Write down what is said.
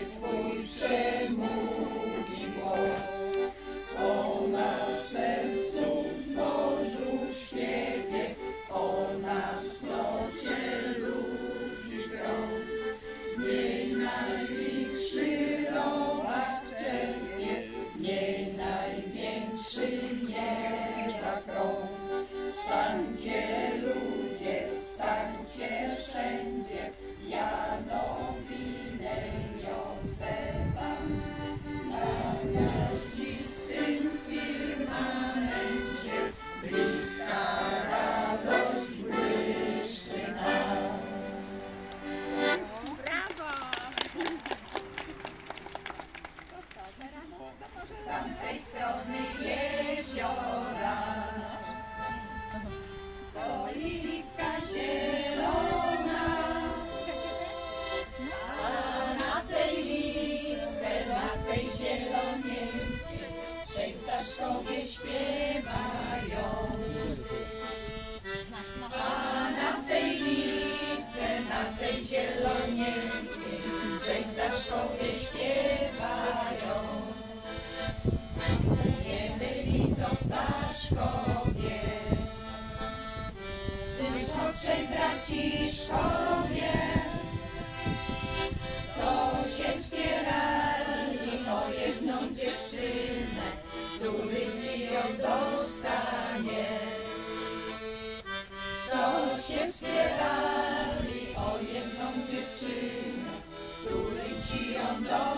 Twój przemówi głos. O na sercu zbożu śpiewie, o na splocie ludzi zgrom. Z niej najlichszy robak czerpie, z niej największy nieba krąg. Stańcie ludzie, stańcie wszędzie, Janowinę Josefa. Na gwiaździstym firmamencie bliska radość błyszczy nam. Brawo! Z tamtej strony jeziora stoi lipka zielona, a na tej lipce, na tej zielonieńskiej trzej ptaszkowie śpiewają. A na tej lipce, na tej zielonieńskiej trzej ptaszkowie śpiewają. Nie byli to ptaszkowie, tylko trzej braciszkowie, co się spierali o jedną dziewczynę, który ci ją dostanie. Co się spierali o jedną dziewczynę, który ci ją dostanie.